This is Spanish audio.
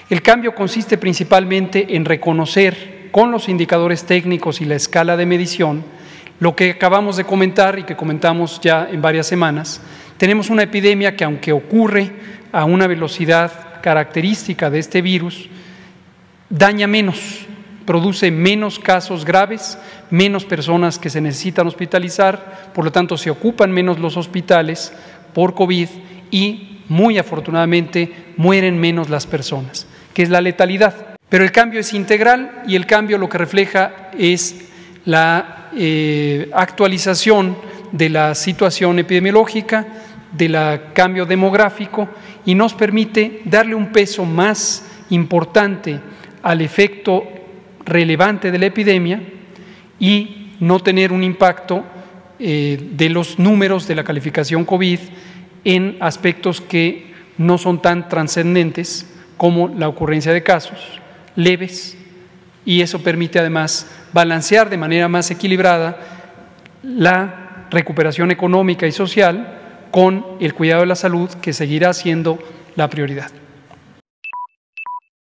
El cambio consiste principalmente en reconocer con los indicadores técnicos y la escala de medición lo que acabamos de comentar y que comentamos ya en varias semanas. Tenemos una epidemia que, aunque ocurre a una velocidad característica de este virus, daña menos, produce menos casos graves, menos personas que se necesitan hospitalizar, por lo tanto se ocupan menos los hospitales por COVID y, muy afortunadamente, mueren menos las personas, que es la letalidad. Pero el cambio es integral y el cambio lo que refleja es la actualización de la situación epidemiológica, del cambio demográfico, y nos permite darle un peso más importante al efecto relevante de la epidemia y no tener un impacto de los números de la calificación COVID en aspectos que no son tan trascendentes como la ocurrencia de casos leves, y eso permite además balancear de manera más equilibrada la recuperación económica y social con el cuidado de la salud, que seguirá siendo la prioridad.